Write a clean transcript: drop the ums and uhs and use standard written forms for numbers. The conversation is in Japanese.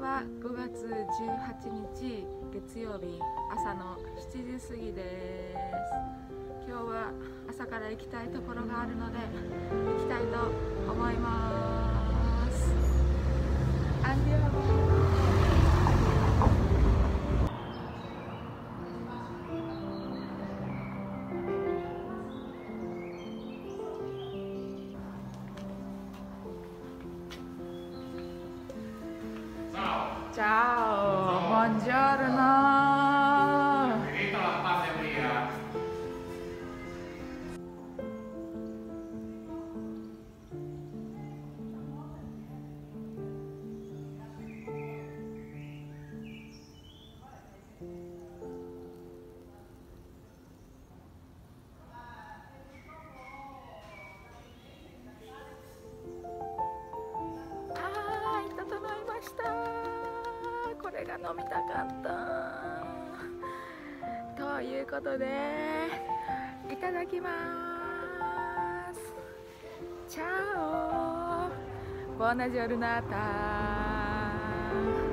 は5月18日月曜日朝の7時過ぎです。今日は朝から行きたいところがあるので行きたいと思います。アンディオCiao, buongiorno. Finita la pandemia. これが飲みたかったということでいただきます。チャオ、buona giornata。